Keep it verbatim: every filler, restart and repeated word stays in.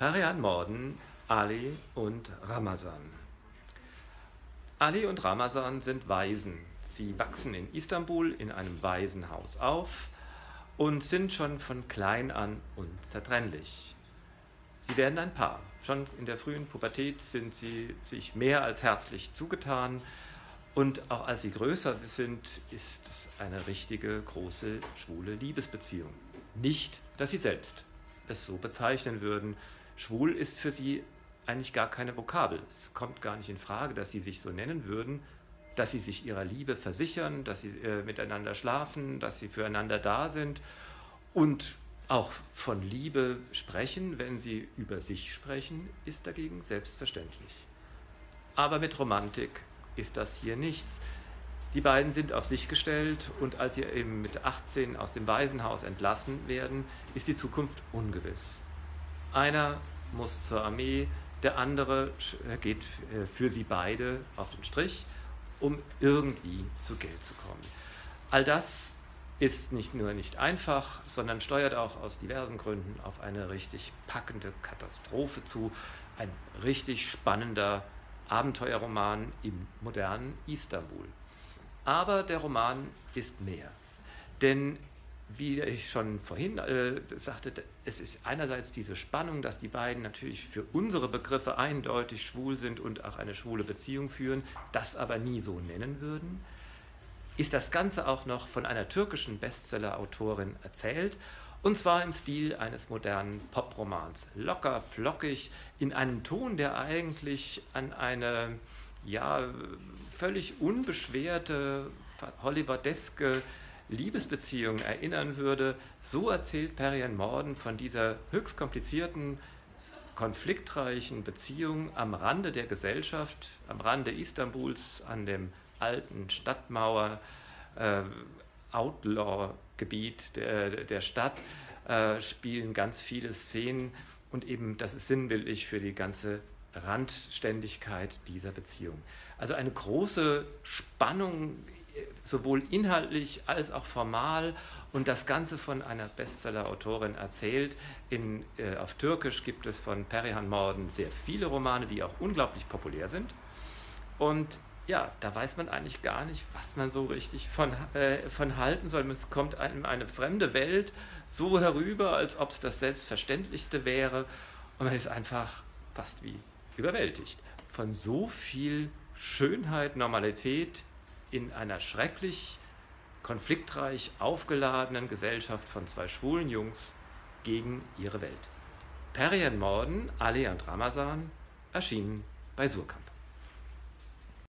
Perihan Morden, Ali und Ramazan. Ali und Ramazan sind Waisen. Sie wachsen in Istanbul in einem Waisenhaus auf und sind schon von klein an unzertrennlich. Sie werden ein Paar. Schon in der frühen Pubertät sind sie sich mehr als herzlich zugetan und auch als sie größer sind, ist es eine richtige, große, schwule Liebesbeziehung. Nicht, dass sie selbst es so bezeichnen würden. Schwul ist für sie eigentlich gar keine Vokabel. Es kommt gar nicht in Frage, dass sie sich so nennen würden, dass sie sich ihrer Liebe versichern, dass sie äh, miteinander schlafen, dass sie füreinander da sind und auch von Liebe sprechen, wenn sie über sich sprechen, ist dagegen selbstverständlich. Aber mit Romantik ist das hier nichts. Die beiden sind auf sich gestellt und als sie eben mit achtzehn aus dem Waisenhaus entlassen werden, ist die Zukunft ungewiss. Einer muss zur Armee, der andere geht für sie beide auf den Strich, um irgendwie zu Geld zu kommen. All das ist nicht nur nicht einfach, sondern steuert auch aus diversen Gründen auf eine richtig packende Katastrophe zu. Ein richtig spannender Abenteuerroman im modernen Istanbul. Aber der Roman ist mehr. Denn wie ich schon vorhin äh, sagte, es ist einerseits diese Spannung, dass die beiden natürlich für unsere Begriffe eindeutig schwul sind und auch eine schwule Beziehung führen, das aber nie so nennen würden, ist das Ganze auch noch von einer türkischen Bestseller-Autorin erzählt, und zwar im Stil eines modernen Popromans. Locker, flockig, in einem Ton, der eigentlich an eine ja, völlig unbeschwerte, hollywoodeske Liebesbeziehung erinnern würde. So erzählt Perihan Morden von dieser höchst komplizierten, konfliktreichen Beziehung am Rande der Gesellschaft, am Rande Istanbuls, an dem alten Stadtmauer, äh, Outlaw-Gebiet der, der Stadt, äh, spielen ganz viele Szenen und eben das ist sinnbildlich für die ganze Randständigkeit dieser Beziehung. Also eine große Spannung, sowohl inhaltlich als auch formal, und das Ganze von einer Bestseller-Autorin erzählt. In, äh, auf Türkisch gibt es von Perihan Morden sehr viele Romane, die auch unglaublich populär sind. Und ja, da weiß man eigentlich gar nicht, was man so richtig von, äh, von halten soll. Es kommt einem eine fremde Welt so herüber, als ob es das Selbstverständlichste wäre. Und man ist einfach fast wie überwältigt von so viel Schönheit, Normalität in einer schrecklich konfliktreich aufgeladenen Gesellschaft von zwei schwulen Jungs gegen ihre Welt. Perihan Morden, Ali und Ramazan, erschienen bei Suhrkamp.